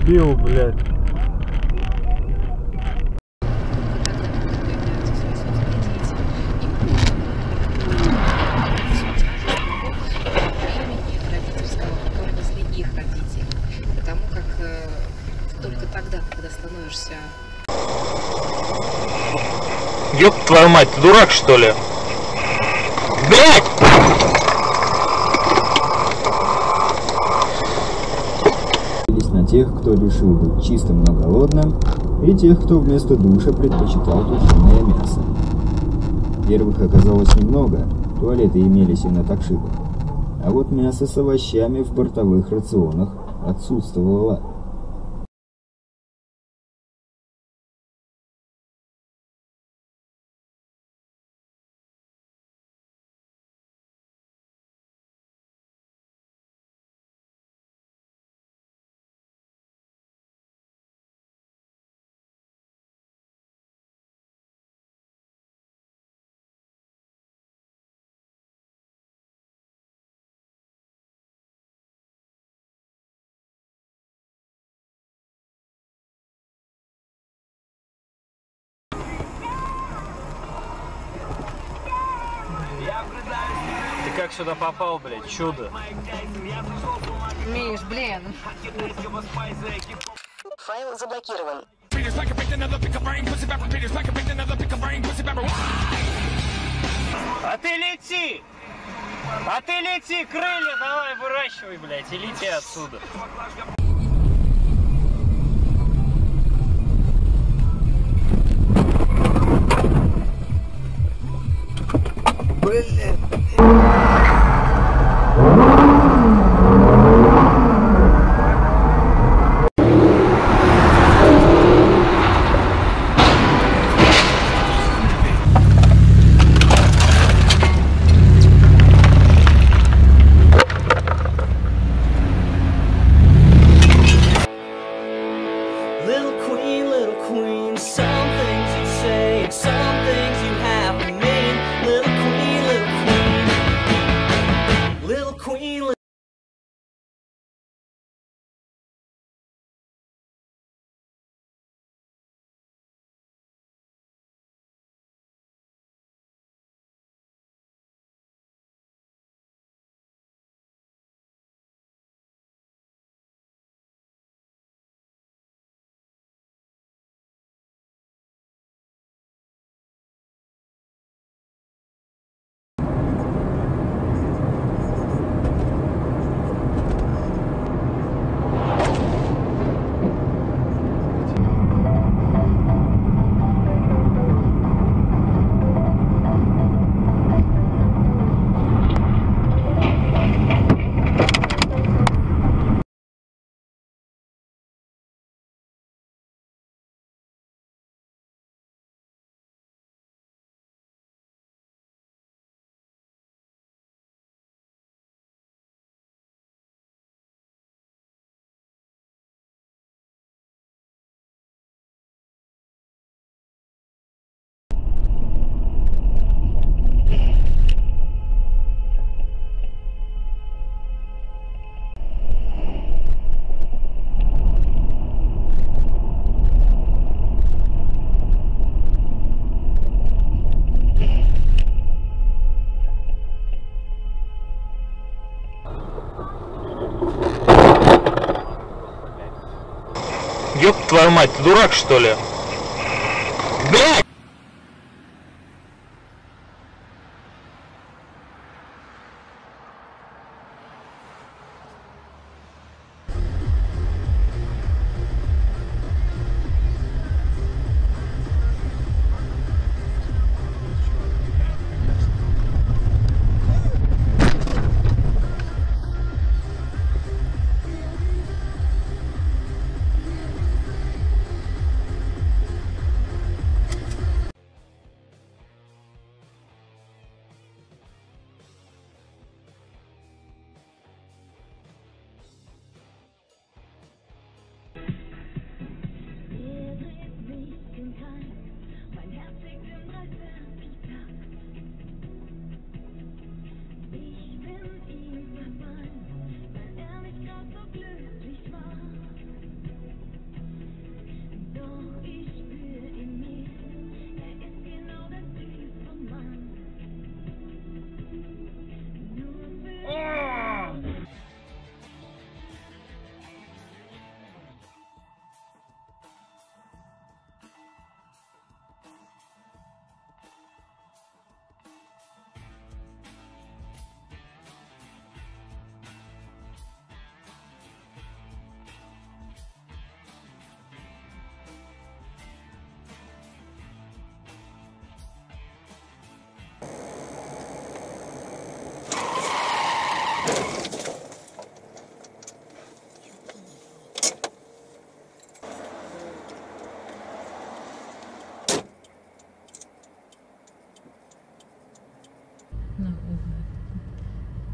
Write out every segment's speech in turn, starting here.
Дебил, блядь. Потому как только тогда, когда становишься... Ёб твою мать, ты дурак, что ли? Блядь! На тех, кто решил быть чистым, но голодным, и тех, кто вместо душа предпочитал тушеное мясо. Первых оказалось немного, туалеты имелись и на такшибах, а вот мясо с овощами в бортовых рационах отсутствовало. Ты как сюда попал, блядь? Чудо. Миш, блин. Файл заблокирован. А ты лети! А ты лети! Крылья давай выращивай, блядь, и лети отсюда. Блин. Little queen, some things you say, some things you have to mean. Little queen, little queen, little queen. Ёб твою мать, ты дурак, что ли? Блядь!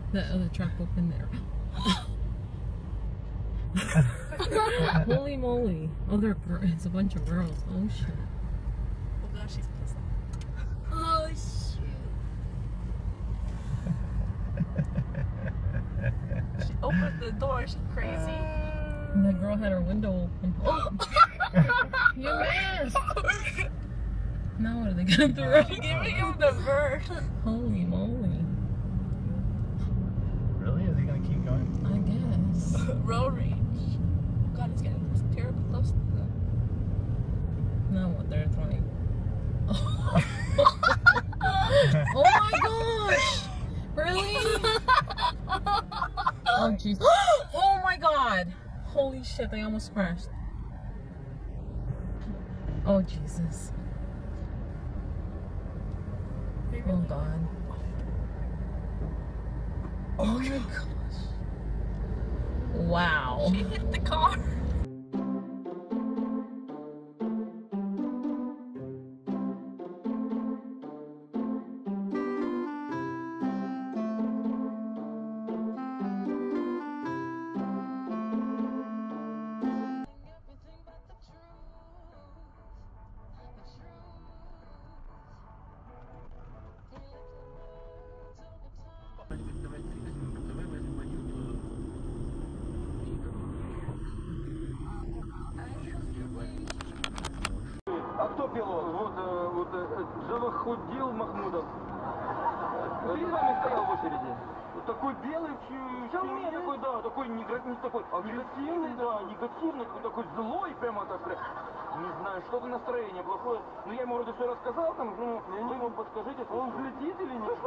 That other truck opened there. Holy moly. Oh, it's a bunch of girls. Oh, shit. Oh gosh, she's pissed. Oh, shoot. She opened the door, she's crazy. And the girl had her window open. Oh! You missed! Now what are they gonna throw? She's giving him the bird. Holy moly. Really? Are they gonna keep going? I guess. Road rage. Oh god, it's getting terribly close to them. Now what they're throwing. Oh my gosh! Really? Oh jeez. Oh my god! Holy shit, they almost crashed. Oh Jesus. Oh god. Oh my gosh. Wow. She hit the car. А кто пилот? Вот Живоходил Махмудов. Перед вами стоял в очереди. Вот такой белый, такой, да, такой такой агрессивный, да, негативный, такой злой, прямо так прям. Не знаю, что-то настроение плохое. Но я ему вроде все рассказал, там, ну, вы ему подскажите, он взлетит или нет?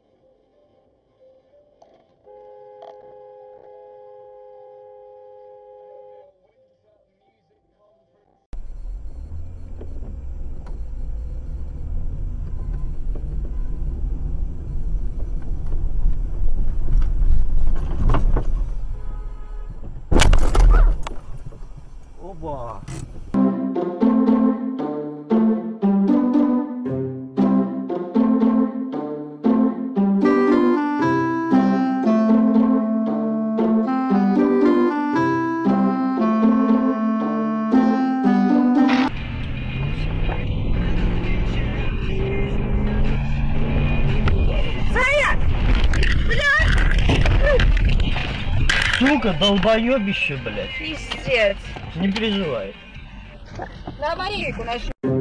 Оба! Сука, долбоебище, блядь. Пиздец. Не переживай. На аварийку начну.